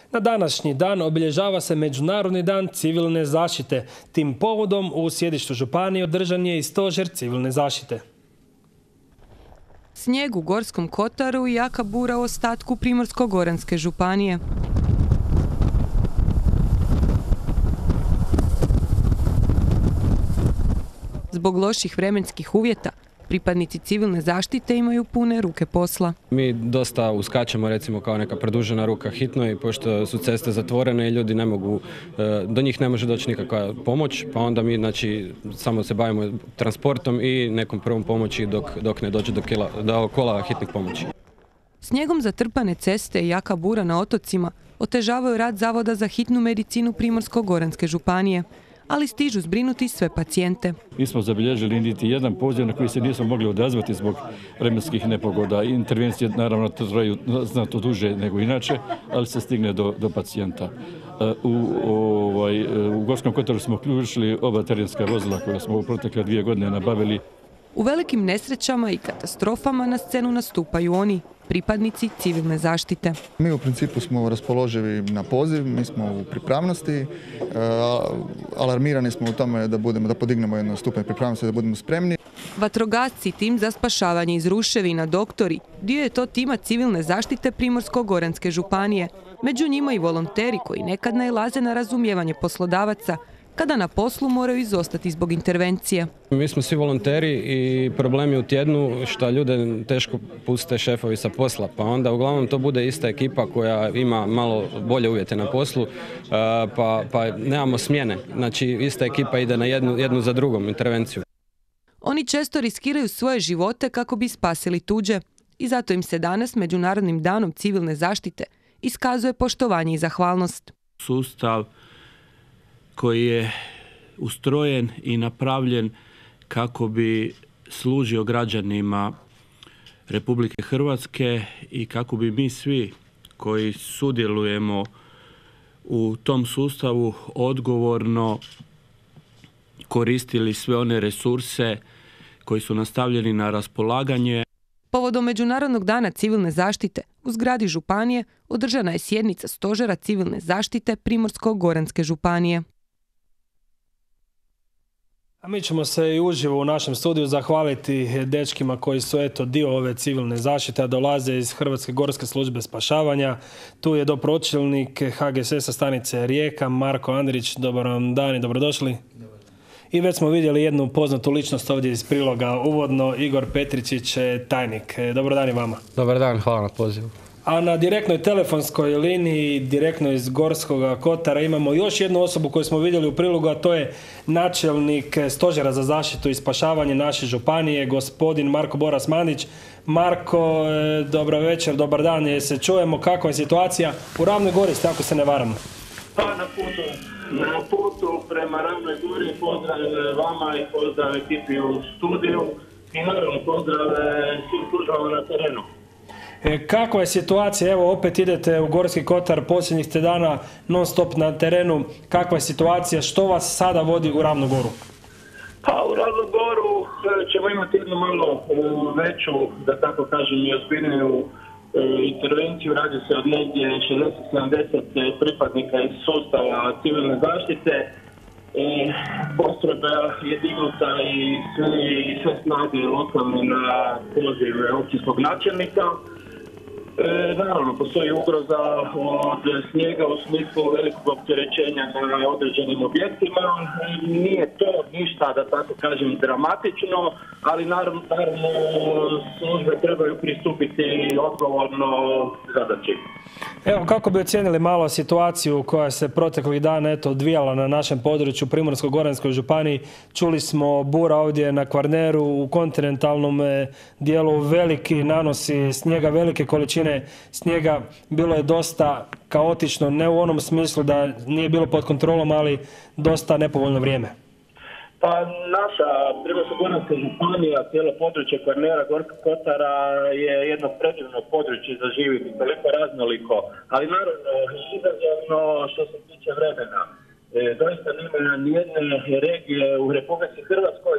Na današnji dan obilježava se Međunarodni dan civilne zaštite. Tim povodom u sjedištu županije održan je i stožer civilne zaštite. Snijeg u Gorskom kotaru i jaka bura u ostatku Primorsko-goranske županije. Zbog loših vremenskih uvjeta, pripadnici civilne zaštite imaju pune ruke posla. Mi dosta uskačemo recimo kao neka produžena ruka hitnoj, pošto su ceste zatvorene i ljudi ne mogu, do njih ne može doći nikakva pomoć, pa onda mi znači samo se bavimo transportom i nekom prvom pomoći dok ne dođe do kola hitnih pomoći. Snijegom zatrpane ceste i jaka bura na otocima otežavaju rad Zavoda za hitnu medicinu Primorsko-goranske županije, ali stižu zbrinuti sve pacijente. Nismo zabilježili niti jedan poziv na koji se nismo mogli odazvati zbog vremenskih nepogoda. Intervencije naravno traju znatno duže nego inače, ali se stigne do pacijenta. U Gorskom kotaru smo uključili oba terenska vozila koja smo u protekle 2 godine nabavili. U velikim nesrećama i katastrofama na scenu nastupaju oni, pripadnici civilne zaštite. Mi u principu smo raspoloživi na poziv, mi smo u pripravnosti, alarmirani smo u tome da podignemo jedan stupanj pripravnosti, da budemo spremni. Vatrogasci, tim za spašavanje iz ruševina, doktori, dio je to tima civilne zaštite Primorsko-goranske županije. Među njima i volonteri koji nekad nailaze na razumijevanje poslodavaca, kada na poslu moraju izostati zbog intervencije. Mi smo svi volonteri i problemi u tjednu što ljude teško puste šefovi sa posla, pa onda uglavnom to bude ista ekipa koja ima malo bolje uvjete na poslu, pa nemamo smjene. Znači ista ekipa ide na jednu za drugom intervenciju. Oni često riskiraju svoje živote kako bi spasili tuđe i zato im se danas Međunarodnim danom civilne zaštite iskazuje poštovanje i zahvalnost. Sustav koji je ustrojen i napravljen kako bi služio građanima Republike Hrvatske i kako bi mi svi koji sudjelujemo u tom sustavu odgovorno koristili sve one resurse koji su nastavljeni na raspolaganje. Povodom Međunarodnog dana civilne zaštite u zgradi županije održana je sjednica stožera civilne zaštite Primorsko-goranske županije. A mi ćemo se i uživo u našem studiju zahvaliti dečkima koji su dio ove civilne zaštite, a dolaze iz Hrvatske gorske službe spašavanja. Tu je dopročelnik HGSS-a stanice Rijeka, Marko Andrić. Dobar vam dan i dobrodošli. I već smo vidjeli jednu poznatu ličnost ovdje iz priloga uvodno, Igor Petričić, tajnik. Dobar dan i vama. Dobar dan, hvala na pozivu. A na direktnoj telefonskoj liniji, direktno iz Gorskog kotara, imamo još jednu osobu koju smo vidjeli u prilogu, a to je načelnik stožera za zaštitu i spašavanje naše županije, gospodin Marko Boras Mandić. Marko, dobar večer, dobar dan, se čujemo, kakva je situacija u Ravnoj Gori, ako se ne varam? Pa na putu prema Ravnoj Gori, pozdrav vama i pozdrav ekipi u studiju i naravno pozdrav svim službama na terenu. Kakva je situacija? Evo, opet idete u Gorski kotar, posljednjih ste dana non stop na terenu. Kakva je situacija? Što vas sada vodi u Ravnu Goru? Pa u Ravnu Goru ćemo imati jednu malo veću, da tako kažem, i ozbiljniju intervenciju. Radi se od negdje 60-70 pripadnika iz sustava civilne zaštite. Postrojba je dignuta i sve snage lokalne na poziv općinskog načelnika. Naravno, postoji ugroza od snijega u smislu velikog opterećenja na određenim objektima. Nije to ništa, da tako kažem, dramatično, ali naravno službe trebaju pristupiti odgovorno zadaći. Evo, kako bi ocijenili malo situaciju koja se proteklih dana odvijala na našem području Primorsko-goranskoj županiji? Čuli smo bura ovdje na Kvarneru, u kontinentalnom dijelu veliki nanosi snijega, velike količine snijega. Bilo je dosta kaotično, ne u onom smislu da nije bilo pod kontrolom, ali dosta nepovoljno vrijeme. Pa naša Primorsko-goranska županija, cijelo područje Kvarnera, Gorskog kotara je jedno predivno područje za živjeti, toliko raznoliko, ali naravno izazovno što se tiče vremena. Doista nema nijedne regije u Republici Hrvatskoj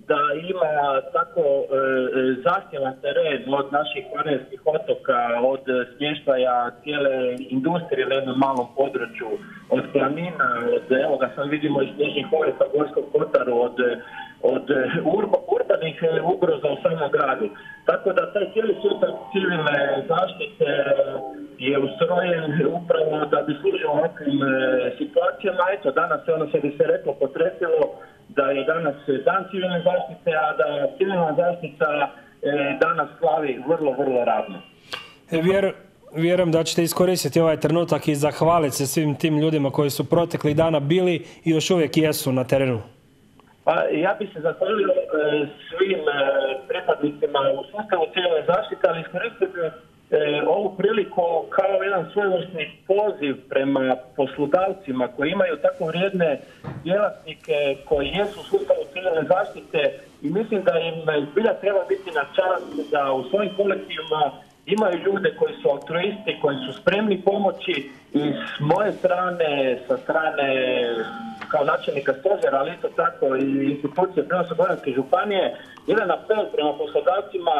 da ima tako zahtjevan teren od naših kvarnerskih otoka, od smještaja cijele industrije na jednom malom području, od planina, od, evo ga sam vidimo i snježnih oresa u Gorskom kotaru, od urbanih ugroza u samom gradu. Tako da taj cijeli sustav civilne zaštite je ustrojen upravo da bi služio ovakvim situacijama. Eto, danas se ono što bi se reklo potresilo da je danas dan civilne zaštite, a da civilna zaštita danas slavi vrlo, vrlo radno. Vjerujem da ćete iskoristiti ovaj trenutak i zahvaliti se svim tim ljudima koji su proteklih dana bili i još uvijek jesu na terenu. Pa ja bih se zahvalio svim pripadnicima u sustavu civilne zaštite, ali iskoristio bih ovu priliku kao jedan svojevrsni poziv prema poslodavcima koji imaju tako vrijedne djelatnike koji jesu u sustavu civilne zaštite i mislim da im zbilja treba biti na čast da u svojim kolektivima imaju ljude koji su altruisti, koji su spremni pomoći i s moje strane, sa strane kao načelnika stožera, ali isto tako i institucije Primorsko-goranske županije, jedan apel prema poslodavcima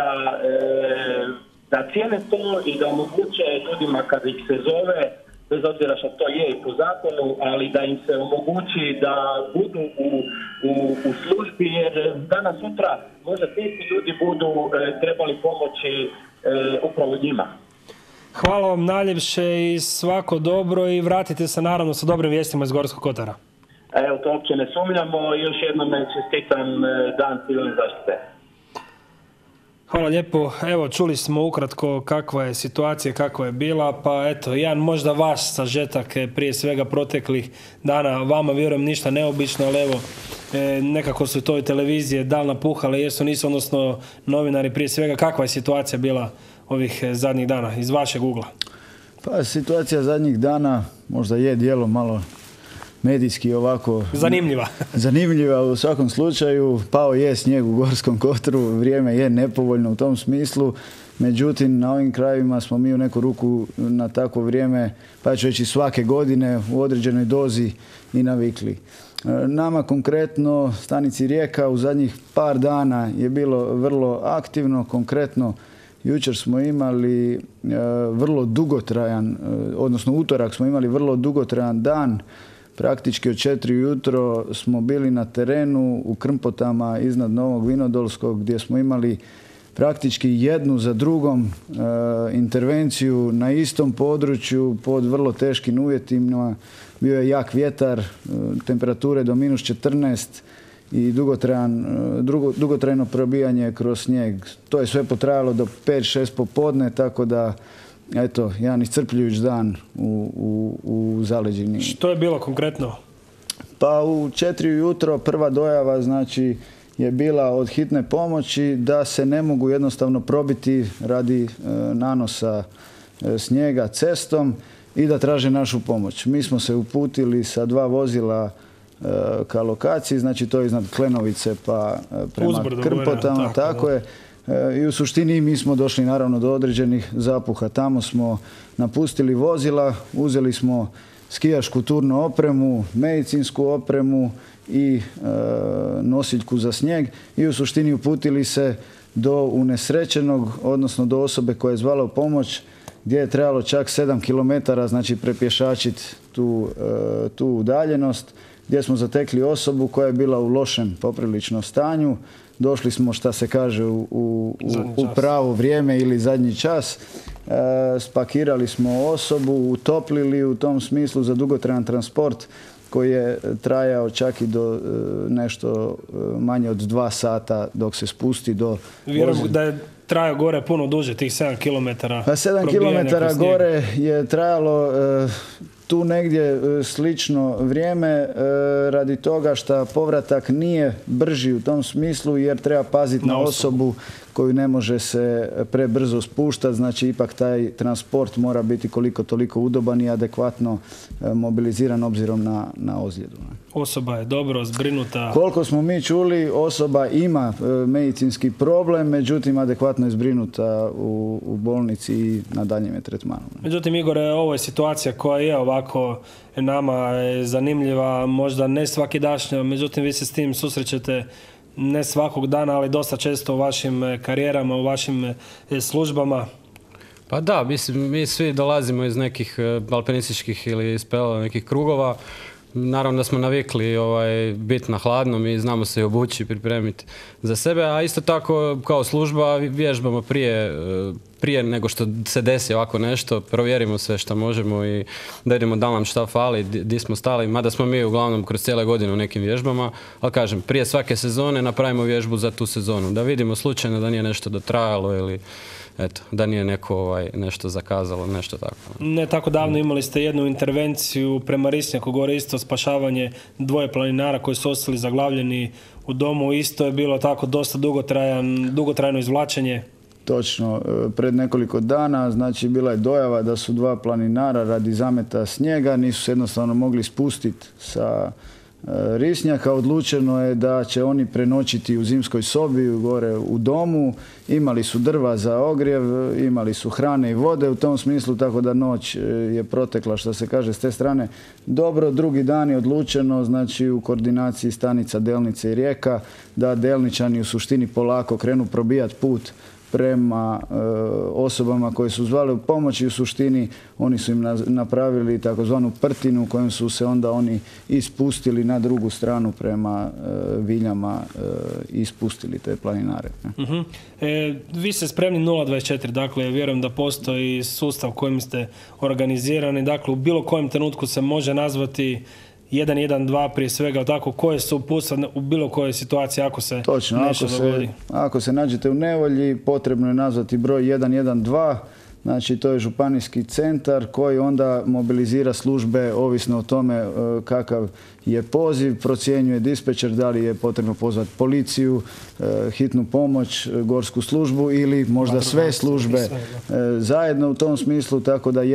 da cijene to i da omoguće ljudima kad ih se zove, bez obzira što to je i po zakonu, ali da im se omogući da budu u službi, jer danas sutra možda ti ljudi budu trebali pomoći upravo njima. Hvala vam najljepše i svako dobro i vratite se naravno sa dobrim vijestima iz Gorskog kotara. Evo, to uopće ne sumnjamo i još jednom čestitam dan civilne zaštite. Hvala lijepo. Evo, čuli smo ukratko kakva je situacija, kakva je bila, pa eto, jedan možda vaš sažetak prije svega proteklih dana. Vama vjerujem ništa neobično, ali evo, nekako su to i televizije dal napuhale, jesu nisu, odnosno novinari prije svega. Kakva je situacija bila ovih zadnjih dana iz vašeg ugla? Pa situacija zadnjih dana možda je dijelom malo medijski ovako zanimljiva u svakom slučaju. Pao je snijeg u Gorskom kotaru, vrijeme je nepovoljno u tom smislu, međutim na ovim krajevima smo mi u neku ruku na takvo vrijeme, pa ću reći svake godine u određenoj dozi i navikli. Nama konkretno stanici Rijeka u zadnjih par dana je bilo vrlo aktivno, konkretno jučer smo imali vrlo dugotrajan, odnosno utorak smo imali vrlo dugotrajan dan. Praktički od 4 ujutro smo bili na terenu u Krmpotama iznad Novog Vinodolskog gdje smo imali praktički jednu za drugom intervenciju na istom području pod vrlo teškim uvjetima. Bio je jak vjetar, temperature do -14 i dugotrajno probijanje kroz snijeg. To je sve potrajalo do 5-6 popodne, tako da eto, jedan iscrpljujući dan u zaleđini. Što je bilo konkretno? Pa u 4 ujutro prva dojava znači je bila od hitne pomoći da se ne mogu jednostavno probiti radi nanosa snijega cestom i da traže našu pomoć. Mi smo se uputili sa 2 vozila ka lokaciji, znači to je iznad Klenovice pa prema Krmpotama, tako je. I u suštini mi smo došli naravno do određenih zapuha. Tamo smo napustili vozila, uzeli smo skijašku turnu opremu, medicinsku opremu i nosiljku za snijeg i u suštini uputili se do unesrećenog, odnosno do osobe koja je zvala u pomoć, gdje je trebalo čak 7 km, znači prepješačiti tu udaljenost, gdje smo zatekli osobu koja je bila u lošem poprilično stanju. Došli smo, šta se kaže, u pravo vrijeme ili zadnji čas. Spakirali smo osobu, utoplili u tom smislu za dugotrajan transport koji je trajao čak i do nešto manje od 2 sata dok se spusti do... Vjerujem da je trajao gore puno duže, tih 7 km. Pa 7 km gore je trajalo tu negdje slično vrijeme radi toga što povratak nije brži u tom smislu jer treba paziti na osobu koju ne može se prebrzo spuštati, znači ipak taj transport mora biti koliko toliko udoban i adekvatno mobiliziran obzirom na ozljedu. Osoba je dobro zbrinuta. Koliko smo mi čuli, osoba ima medicinski problem, međutim adekvatno je zbrinuta u bolnici i na daljem je tretmanu. Međutim, Igore, ovo je situacija koja je ovako nama zanimljiva, možda ne svakidašnja, međutim vi se s tim susrećete ne svakog dana, ali dosta često u vašim karijerama, u vašim službama? Pa da, mi svi dolazimo iz nekih alpinističkih ili iz nekih krugova. Naravno da smo navikli biti na hladnom i znamo se i obući i pripremiti za sebe, a isto tako kao služba vježbamo prije nego što se desi ovako nešto, provjerimo sve što možemo i da vidimo da nam šta fali, di smo stali, mada smo mi uglavnom kroz cijele godine u nekim vježbama, ali kažem, prije svake sezone napravimo vježbu za tu sezonu, da vidimo slučajno da nije nešto dotrajalo ili eto, da nije neko nešto zakazalo, nešto tako. Ne tako davno imali ste jednu intervenciju prema Risnjaku, gore isto spašavanje 2 planinara koji su ostali zaglavljeni u domu, isto je bilo tako dosta dugotrajno izvlačenje. Točno, pred nekoliko dana, znači bila je dojava da su 2 planinara radi zameta snijega, nisu se jednostavno mogli spustiti sa Risnjaka. Odlučeno je da će oni prenoćiti u zimskoj sobi gore u domu. Imali su drva za ogrjev, imali su hrane i vode u tom smislu, tako da noć je protekla, što se kaže, s te strane dobro. Drugi dan je odlučeno, znači u koordinaciji stanica Delnice i Rijeka, da Delničani u suštini polako krenu probijati put prema osobama koje su zvale u pomoć i u suštini oni su im napravili takozvanu prtinu kojom su se onda oni ispustili na drugu stranu prema Viljama i ispustili te planinare. Vi ste spremni 024, dakle vjerujem da postoji sustav kojim ste organizirani, dakle u bilo kojem trenutku se može nazvati 112 prije svega, tako, koje su uputstva u bilo kojoj situaciji ako se nešto dogodi? Ako se nađete u nevolji, potrebno je nazvati broj 112, znači to je županijski centar koji onda mobilizira službe ovisno o tome kakav je poziv, procjenjuje dispečer da li je potrebno pozvati policiju, hitnu pomoć, gorsku službu ili možda sve službe zajedno u tom smislu, tako da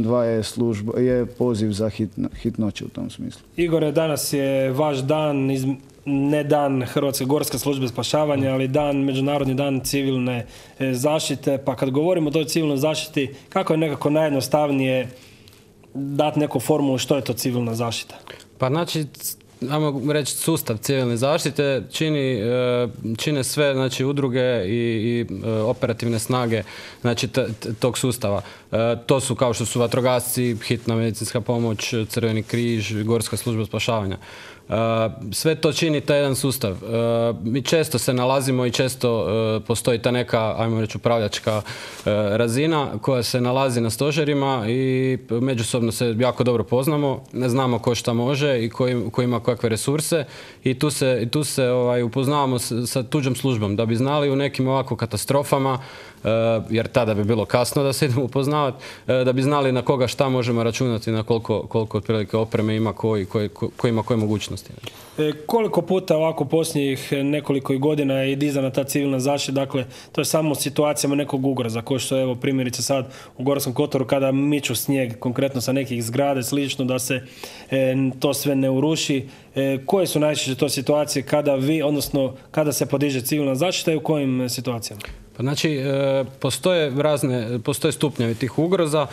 112 je poziv za hitnoću u tom smislu. Igore, danas je vaš dan, ne dan Hrvatske gorske službe spašavanja, ali Međunarodni dan civilne zaštite. Pa kad govorimo o toj civilnoj zaštiti, kako je nekako najjednostavnije dati neku formulu što je to civilna zaštita? Pa znači, ajmo reći, sustav civilne zaštite čine sve, znači, udruge i operativne snage, znači, tog sustava. To su kao što su vatrogasci, hitna medicinska pomoć, Crveni križ, Gorska služba spašavanja. Sve to čini taj jedan sustav. Mi često se nalazimo i često postoji ta neka, ajmo reći, upravljačka razina koja se nalazi na stožerima i međusobno se jako dobro poznamo, ne znamo ko šta može i ko ima kakve resurse i tu se upoznavamo sa tuđom službom da bi znali u nekim ovako katastrofama, jer tada bi bilo kasno da se idemo upoznavati, da bi znali na koga šta možemo računati, na koliko otprilike opreme ima ko ima koje mogućnosti. Koliko puta ovako posljednjih nekoliko godina je dizana ta civilna zaštita, dakle to je samo u situacijama nekog ugroza, kao što je evo primjerice sad u Gorskom kotaru kada miču snijeg konkretno sa nekih zgrade slično da se to sve ne uruši. Koje su najčešće to situacije kada se podiže civilna zaštita i u kojim situacijama? Pa znači, postoje stupnjevi tih ugroza.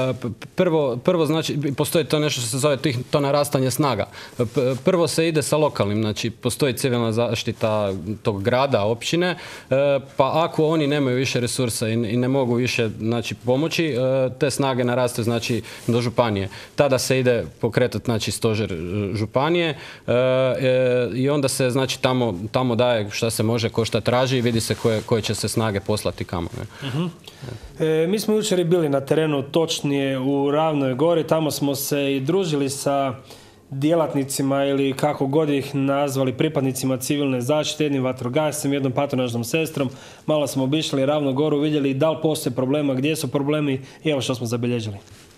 Prvo znači, postoji to nešto što se zove to narastanje snaga. Prvo se ide sa lokalnim, znači postoji civilna zaštita tog grada, općine, pa ako oni nemaju više resursa i ne mogu više, znači, pomoći, te snage narastaju, znači, do županije. Tada se ide pokretati, znači, stožer županije i onda se, znači, tamo daje šta se može, ko šta traži i vidi se koje će se snage poslati kamo. Mi smo jučer bili na terenu, točnije u Ravnoj Gori, tamo smo se i družili sa djelatnicima ili kako god ih nazvali, pripadnicima civilne zaštite, jednim vatrogascem, jednom patronažnom sestrom. Malo smo obišli Ravnu Goru, vidjeli da li postoje problema, gdje su problemi i evo što smo zabilježili.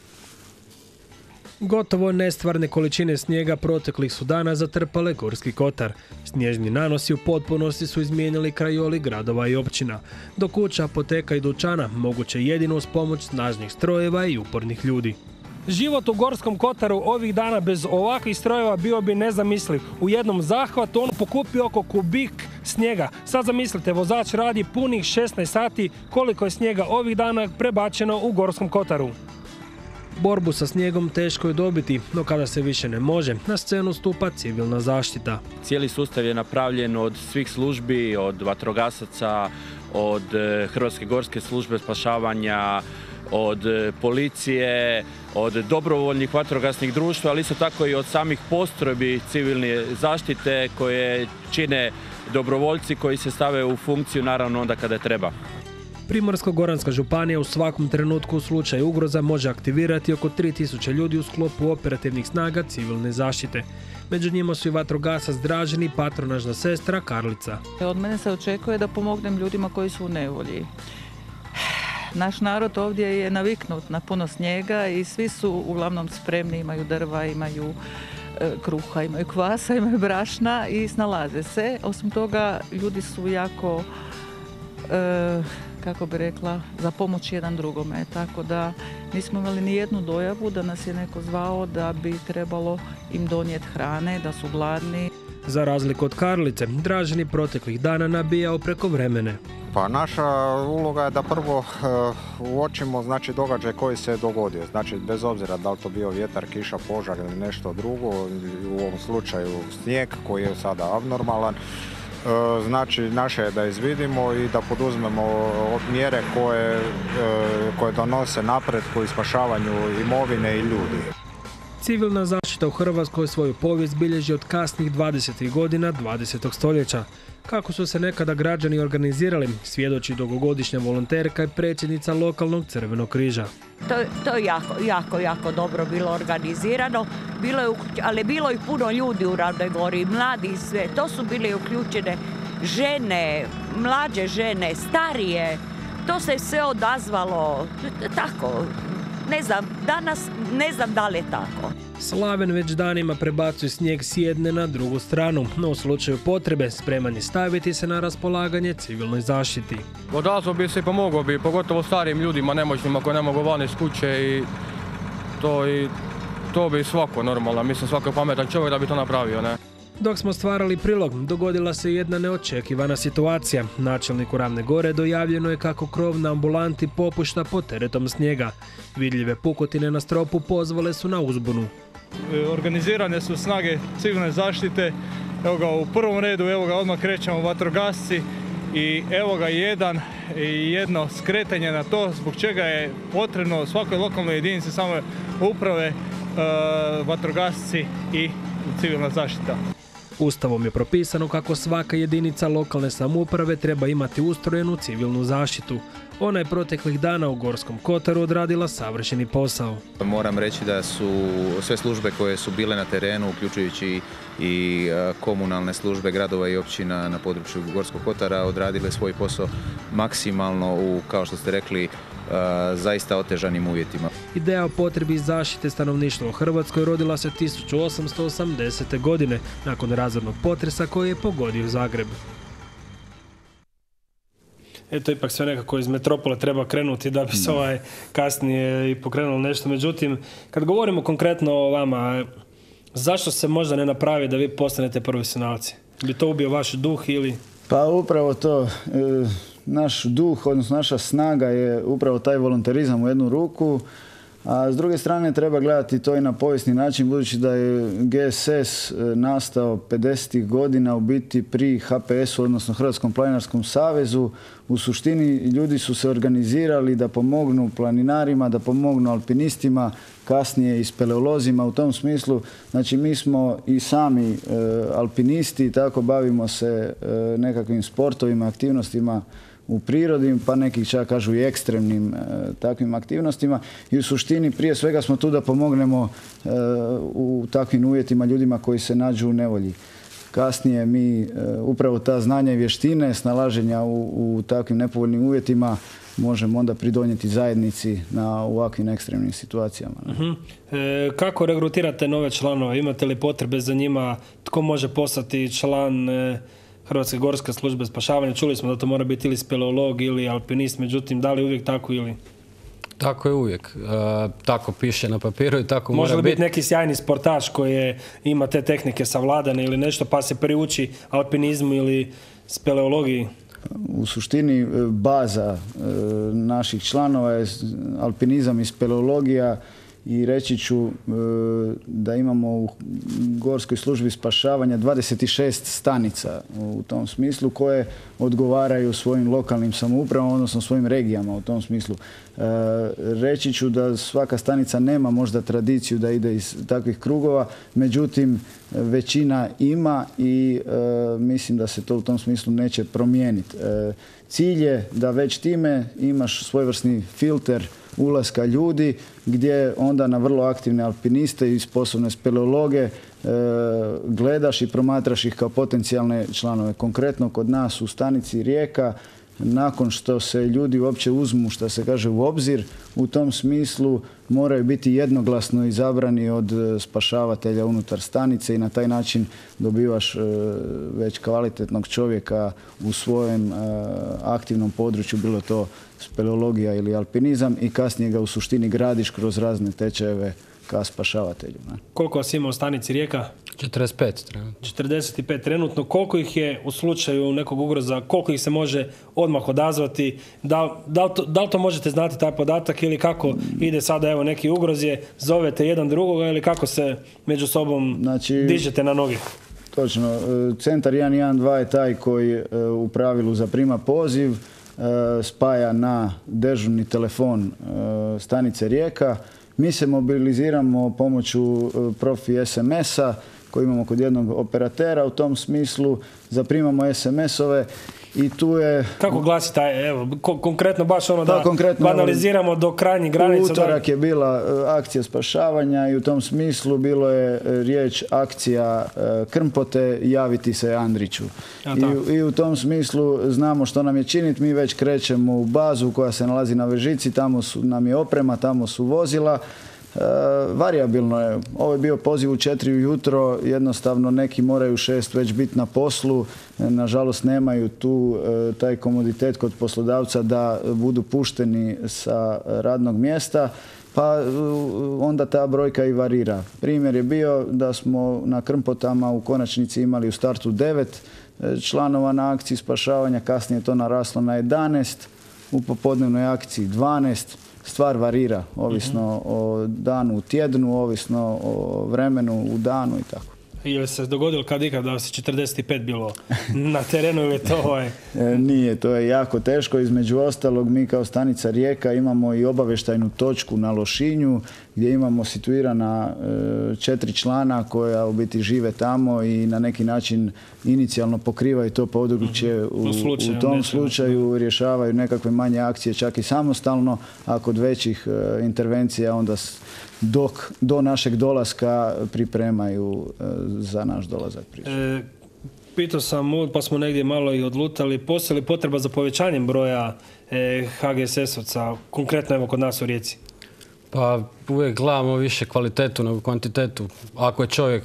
Gotovo nestvarne količine snijega proteklih su dana zatrpale Gorski kotar. Snježni nanosi u potpunosti su izmijenili krajoli gradova i općina. Do kuća, apoteka i dućana moguće jedino uz pomoć snažnih strojeva i upornih ljudi. Život u Gorskom kotaru ovih dana bez ovakvih strojeva bio bi nezamisliv. U jednom zahvatu on pokupi oko kubik snijega. Sad zamislite, vozač radi punih 16 sati, koliko je snijega ovih dana prebačeno u Gorskom kotaru. Borbu sa snijegom teško je dobiti, no kada se više ne može, na scenu stupa civilna zaštita. Cijeli sustav je napravljen od svih službi, od vatrogasaca, od Hrvatske gorske službe spašavanja, od policije, od dobrovoljnih vatrogasnih društva, ali isto tako i od samih postrojbi civilne zaštite koje čine dobrovoljci koji se stave u funkciju naravno onda kada treba. Primorsko-goranska županija u svakom trenutku u slučaju ugroza može aktivirati oko 3000 ljudi u sklopu operativnih snaga civilne zaštite. Među njima su i vatrogasac Dražen i patronažna sestra Karlica. Od mene se očekuje da pomognem ljudima koji su u nevolji. Naš narod ovdje je naviknut na puno snijega i svi su uglavnom spremni, imaju drva, imaju kruha, imaju kvasa, imaju brašna i snalaze se. Osim toga, ljudi su jako, kako bi rekla, za pomoć jedan drugome. Tako da nismo imali ni jednu dojavu da nas je neko zvao da bi trebalo im donijeti hrane, da su gladni. Za razliku od Karlice, Dražen je proteklih dana nabijao preko vremene. Pa naša uloga je da prvo uočimo događaj koji se je dogodio. Znači bez obzira da li to bio vjetar, kiša, požar ili nešto drugo, u ovom slučaju snijeg koji je sada abnormalan. Znači naše je da izvidimo i da poduzmemo mjere koje donose napretku i spašavanju imovine i ljudi. Civilna zaštita u Hrvatskoj svoju povijest bilježi od kasnih 20. godina 20. stoljeća. Kako su se nekada građani organizirali, svjedoči dugogodišnja volonterka i predsjednica lokalnog Crvenog križa. To je jako dobro bilo organizirano, ali bilo i puno ljudi u Ravnoj Gori, mladi i sve. To su bile uključene žene, mlađe žene, starije. To se sve odazvalo tako. Ne znam, danas ne znam da li je tako. Slaven već danima prebacuje snijeg s jedne na drugu stranu, no u slučaju potrebe spreman je staviti se na raspolaganje civilnoj zaštiti. Odazvao bi se i pomogao bi, pogotovo starijim ljudima, nemoćnima koji ne mogu van iz kuće i to bi svako normalno, mislim svako pametan čovjek da bi to napravio, ne? Dok smo stvarali prilog, dogodila se jedna neočekivana situacija. Načelniku Ravne Gore dojavljeno je kako krov na ambulanti popušta pod teretom snijega. Vidljive pukotine na stropu pozvale su na uzbunu. Organizirane su snage civilne zaštite. Evo ga u prvom redu, evo ga odmah krećemo vatrogasci i evo ga jedno skretanje na to zbog čega je potrebno svakoj lokalnoj jedinici same uprave, vatrogasci i civilna zaštita. Ustavom je propisano kako svaka jedinica lokalne samouprave treba imati ustrojenu civilnu zaštitu. Ona je proteklih dana u Gorskom kotaru odradila savršeni posao. Moram reći da su sve službe koje su bile na terenu, uključujući i komunalne službe gradova i općina na području Gorskog kotara, odradile svoj posao maksimalno u, kao što ste rekli, zaista otežanim uvjetima. Ideja o potrebi zaštite stanovništva u Hrvatskoj rodila se 1880. godine nakon razornog potresa koji je pogodio Zagreb. Eto, ipak sve nekako iz metropole treba krenuti da bi se kasnije i pokrenulo nešto. Međutim, kad govorimo konkretno o vama, zašto se možda ne napravi da vi postanete profesionalci? Bi to ubio vaš duh ili... Pa upravo to. Naš duh, odnosno naša snaga je upravo taj volonterizam u jednu ruku, a s druge strane treba gledati to i na povijesni način, budući da je GSS nastao 50. godina u biti pri HPS-u, odnosno Hrvatskom planinarskom savezu. U suštini ljudi su se organizirali da pomognu planinarima, da pomognu alpinistima, kasnije i speleolozima u tom smislu. Znači mi smo i sami alpinisti, tako bavimo se nekakvim sportovima, aktivnostima u prirodi, pa neki čak kažu i ekstremnim takvim aktivnostima. I u suštini prije svega smo tu da pomognemo u takvim uvjetima ljudima koji se nađu u nevolji. Kasnije mi upravo ta znanja i vještine, snalaženja u takvim nepovoljnim uvjetima možemo onda pridonijeti zajednici na ovakvim ekstremnim situacijama. Kako regrutirate nove članove? Imate li potrebe za njima? Tko može postati član Hrvatske gorske službe spašavanja? Čuli smo da to mora biti ili speleolog ili alpinist, međutim, da li uvijek tako ili? Tako je uvijek. Tako piše na papiru i tako mora biti. Može li biti neki sjajni sportaš koji ima te tehnike savladane ili nešto pa se priuči alpinizmu ili speleologiji? U suštini baza naših članova je alpinizam i speleologija i reći ću da imamo u Gorskoj službi spašavanja 26 stanica u tom smislu koje odgovaraju svojim lokalnim samoupravama, odnosno svojim regijama u tom smislu. Reći ću da svaka stanica nema možda tradiciju da ide iz takvih krugova, međutim većina ima i mislim da se to u tom smislu neće promijeniti. Cilj je da već time imaš svojevrsni filter ulaska ljudi gdje onda na vrlo aktivne alpiniste i sposobne speleologe gledaš i promatraš ih kao potencijalne članove. Konkretno kod nas u stanici Rijeka, nakon što se ljudi uopće uzmu, što se kaže, u obzir, u tom smislu moraju biti jednoglasno izabrani od spašavatelja unutar stanice i na taj način dobivaš već kvalitetnog čovjeka u svojem aktivnom području, bilo to speleologija ili alpinizam, i kasnije ga u suštini gradiš kroz razne tečajeve ka spašavatelju. Koliko vas ima u stanici Rijeka? 45 trenutno. 45 trenutno. Koliko ih je u slučaju nekog ugroza, koliko ih se može odmah odazvati? Da li to možete znati, taj podatak, ili kako ide sada, evo, neki ugroz je, zovete jedan drugoga ili kako se među sobom dižete na noge? Točno. Centar 112 je taj koji u pravilu zaprima poziv, spaja na dežurni telefon stanice Rijeka. Mi se mobiliziramo pomoću profi SMS-a koji imamo kod jednog operatera. U tom smislu zaprimamo SMS-ove i tu je... Kako glasi taj, evo, konkretno baš ono da analiziramo do krajnjih granica? U utorak je bila akcija spašavanja i u tom smislu bilo je riječ akcija Krmpote, javiti se Andriću. I u tom smislu znamo što nam je činiti. Mi već krećemo u bazu koja se nalazi na Vežici, tamo nam je oprema, tamo su vozila. Varijabilno je. Ovo je bio poziv u 4 ujutro, jednostavno neki moraju u 6 već biti na poslu, nažalost nemaju tu taj komoditet kod poslodavca da budu pušteni sa radnog mjesta, pa onda ta brojka i varira. Primjer je bio da smo na Krmpotama u konačnici imali u startu 9 članova na akciji spašavanja, kasnije to naraslo na 11, u popodnevnoj akciji 12. Stvar varira, ovisno o danu u tjednu, ovisno o vremenu u danu i tako. Je se dogodilo kad ikad da vas je 45 bilo na terenu ili to je? Nije, to je jako teško. Između ostalog, mi kao stanica Rijeka imamo i obavještajnu točku na Lošinju gdje imamo situirana 4 člana koja u biti žive tamo i na neki način inicijalno pokrivaju to područje. U tom slučaju rješavaju nekakve manje akcije čak i samostalno, a kod većih intervencija onda dok do našeg dolaska pripremaju za naš dolazak. Pitao sam, pa smo negdje malo i odlutali, postoji li potreba za povećanjem broja HGSS-ovca, konkretno evo kod nas u Rijeci? Pa uvijek gledamo više kvalitetu nego kvantitetu. Ako je čovjek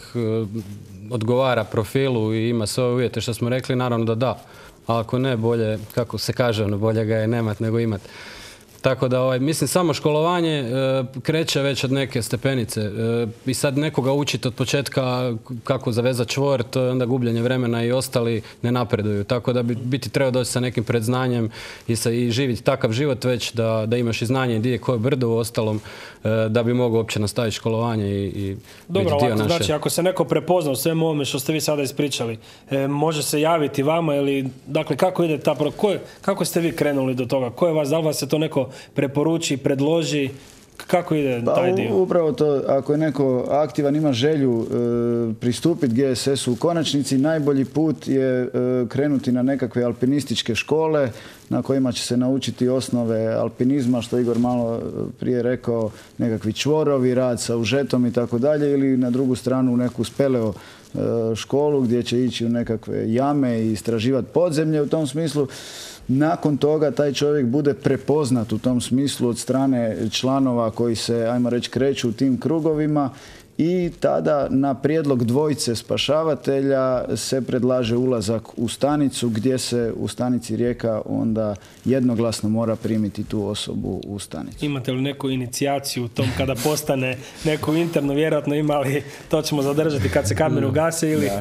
odgovara profilu i ima sve uvjete što smo rekli, naravno da da. A ako ne, bolje, kako se kaže, bolje ga je nemat nego imat. Tako da, mislim, samo školovanje kreće već od neke stepenice i sad nekoga učiti od početka kako zavezati čvor, to je onda gubljenje vremena i ostali ne napreduju. Tako da biti treba doći sa nekim predznanjem i živjeti takav život već da imaš i znanje gdje je koje brdo u ostalom da bi mogao uopće nastaviti školovanje i dobro, biti dio naše. Znači, ako se neko prepozna u svemu ovome što ste vi sada ispričali, može se javiti vama ili, dakle, kako ide ta, kako ste vi krenuli do toga? Ko je vas, da li vas se to neko preporuči, predloži, kako ide taj dio? Upravo to, ako je neko aktivan, ima želju pristupiti GSS-u u konačnici, najbolji put je krenuti na nekakve alpinističke škole na kojima će se naučiti osnove alpinizma, što Igor malo prije rekao, nekakvi čvorovi, rad sa užetom i tako dalje, ili na drugu stranu u neku speleo školu gdje će ići u nekakve jame i istraživati podzemlje. U tom smislu nakon toga taj čovjek bude prepoznat u tom smislu od strane članova koji se, ajmo reći, kreću u tim krugovima i tada na prijedlog dvojice spašavatelja se predlaže ulazak u stanicu gdje se u stanici Rijeka onda jednoglasno mora primiti tu osobu u stanicu. Imate li neku inicijaciju u tom kada postane neku internu, vjerojatno imali, to ćemo zadržati kad se kamere ugase ili...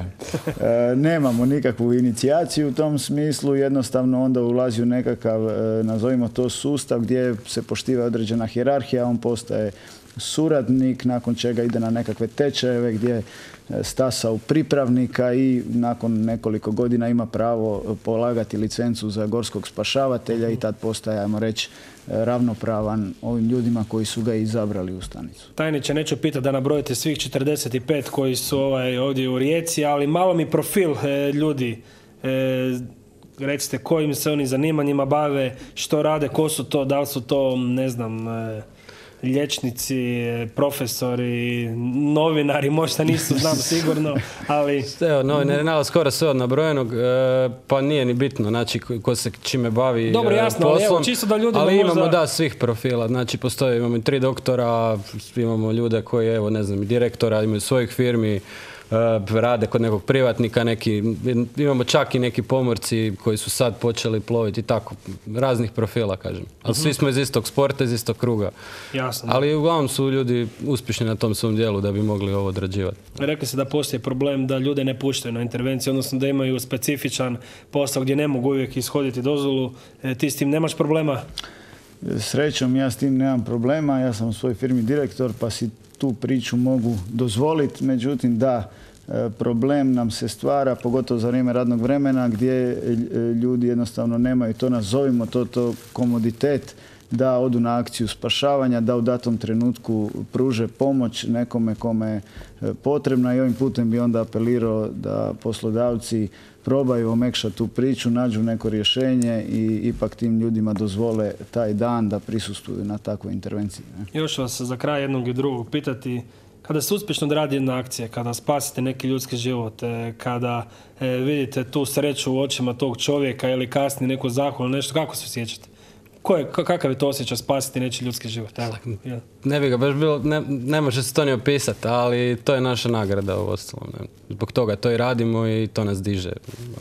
Nemamo nikakvu inicijaciju u tom smislu, jednostavno onda ulazi u nekakav, nazovimo to, sustav gdje se poštiva određena hijerarhija, on postaje suradnik, nakon čega ide na nekakve tečajeve gdje stasa u pripravnika i nakon nekoliko godina ima pravo polagati licencu za gorskog spašavatelja i tad postaje, ajmo reći, ravnopravan ovim ljudima koji su ga izabrali u stanicu. Tajniče, neću pitati da nabrojite svih 45 koji su ovdje u Rijeci, ali malo mi profil ljudi. Recite kojim se oni zanimanjima bave, što rade, ko su to, da li su to, ne znam, liječnici, profesori, novinari, možda nisu, znam sigurno, ali... Evo, novinari, skoro sve od nabrojenog, pa nije ni bitno, znači, ko se čime bavi dobro, jasno, poslom. ali evo, čisto da ljudima ali možda... imamo, svih profila, znači, postoje, imamo 3 doktora, imamo ljude koji, evo, ne znam, direktora, imaju svojih firmi, rade kod nekog privatnika, imamo čak i neki pomorci koji su sad počeli ploviti i tako, raznih profila, kažem. Ali svi smo iz istog sporta, iz istog kruga. Jasno. Ali uglavnom su ljudi uspješni na tom svom dijelu da bi mogli ovo odrađivati. Rekli se da postoji problem da ljude ne puštaju na intervenciju, odnosno da imaju specifičan posao gdje ne mogu uvijek ishoditi dozvolu. Ti s tim nemaš problema? Srećom, ja s tim nemam problema, ja sam u svojoj firmi direktor, pa si tu priču mogu dozvoliti, međutim da, problem nam se stvara, pogotovo za vrijeme radnog vremena, gdje ljudi jednostavno nemaju to, nazovimo to komoditet, da odu na akciju spašavanja, da u datom trenutku pruže pomoć nekome kome je potrebna i ovim putem bi onda apelirao da poslodavci probaju omekšati tu priču, nađu neko rješenje i ipak tim ljudima dozvole taj dan da prisustvuju na takvoj intervenciji. Još vas za kraj jednog i drugog pitati, kada se uspješno odradi jedna akcija, kada spasite neki ljudski život, kada vidite tu sreću u očima tog čovjeka ili kasnije neku zahvalu, nešto, kako se osjećate? Kakav je to osjećaj spasiti nečiji ljudski život? Ne bi ga baš bilo, ne može se to ni opisati, ali to je naša nagrada u ostalom. Zbog toga to i radimo i to nas diže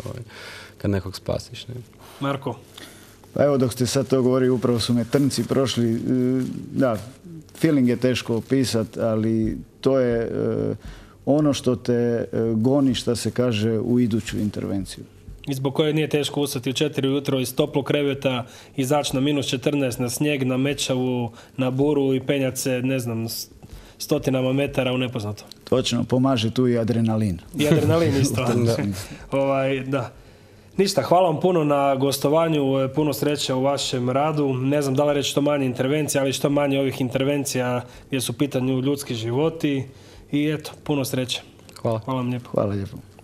kad nekog spasiš. Marko? Pa evo, dok ste sad to govorili, upravo su me trnci prošli. Da, feeling je teško opisati, ali to je ono što te goni, što se kaže, u iduću intervenciju. I zbog koje nije teško ustati u 4 ujutro iz toplog kreveta, izaći na -14, na snijeg, na mečavu, na buru i penjati se, ne znam, stotinama metara u nepoznato. Točno, pomaže tu i adrenalin. I adrenalin isto. Da. Ništa, hvala vam puno na gostovanju, puno sreće u vašem radu. Ne znam da li reći što manje intervencija, ali što manje ovih intervencija gdje su u pitanju ljudski životi. I eto, puno sreće. Hvala. Hvala vam lijepo. Hvala lijepo.